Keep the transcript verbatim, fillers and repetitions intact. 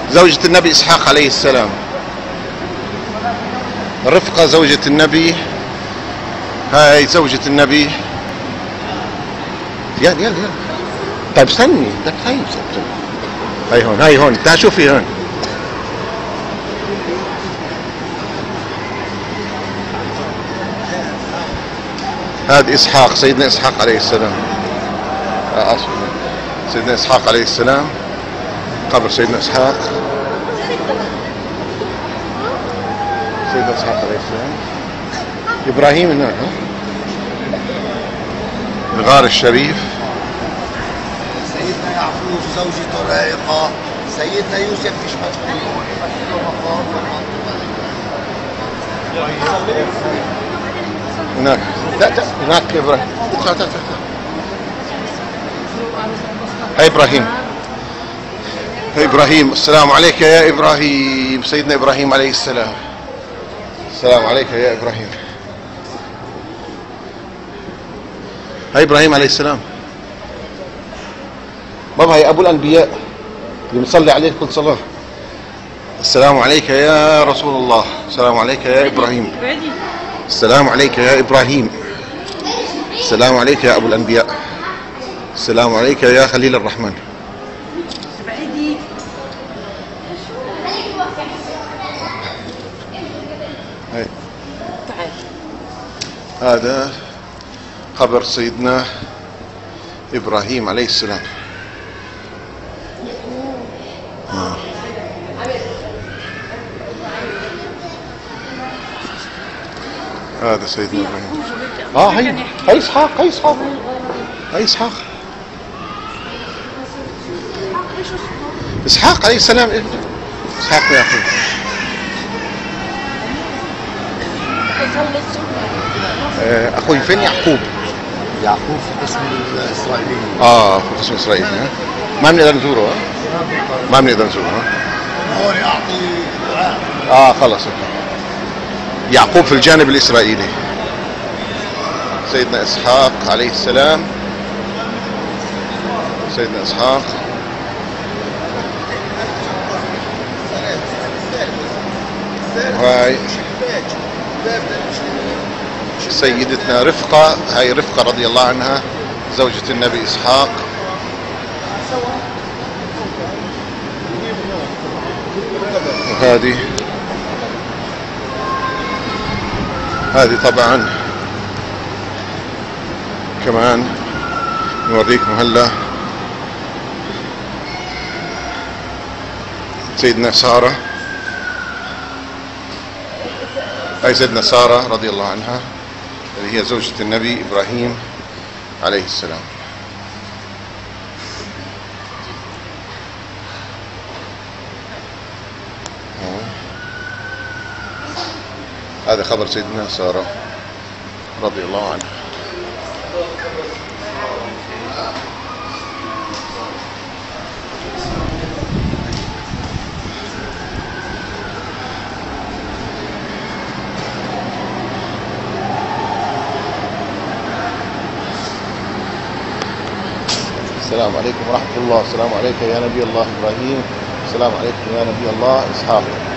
زوجة النبي إسحاق عليه السلام. رفقة زوجة النبي، هاي زوجة النبي. يلا يلا يلا. طيب استني، طيب هاي هاي هون، هاي هون، تعال شوفي هون. هذا إسحاق، سيدنا إسحاق عليه السلام. آه سيدنا إسحاق عليه السلام، قبر سيدنا إسحاق. سيدنا إسحاق عليه السلام. إبراهيم هناك، الغار الشريف. سيدنا يعقوب زوجته رائقة. سيدنا يوسف مش مدفون هناك. لا لا هناك إبراهيم. تعال تعال تعال. هاي إبراهيم. هاي إبراهيم. السلام عليك يا إبراهيم. سيدنا إبراهيم عليه السلام. السلام عليك يا إبراهيم. هاي إبراهيم عليه السلام. بابا هاي أبو الأنبياء اللي بنصلي عليه كل صلاة. السلام عليك يا رسول الله. السلام عليك يا إبراهيم. السلام عليك يا إبراهيم. السلام عليك يا أبو الأنبياء. السلام عليك يا خليل الرحمن. هاي. هذا قبر سيدنا إبراهيم عليه السلام. آه. هذا سيدنا إبراهيم. اه هي هي إسحاق، هي إسحاق، هي إسحاق. إسحاق عليه السلام. إسحاق يا أخي. آه أخوي فين يعقوب؟ يعقوب في قسم الإسرائيلي. اه في قسم إسرائيل. ها ما بنقدر نزوره. ها ما بنقدر نزوره. ها هو يعطي دعاء. اه خلص. يعقوب في الجانب الإسرائيلي. سيدنا إسحاق عليه السلام. سيدنا إسحاق. وهاي سيدتنا رفقة. هاي رفقة رضي الله عنها زوجة النبي إسحاق. وهذه هذه طبعا كمان نوريكم هلا سيدنا سارة. هاي سيدنا سارة رضي الله عنها اللي هي زوجة النبي إبراهيم عليه السلام. هذا خبر سيدنا سارة رضي الله عنها. السلام عليكم ورحمة الله. السلام عليك يا نبي الله إبراهيم. السلام عليكم يا نبي الله إسحاق.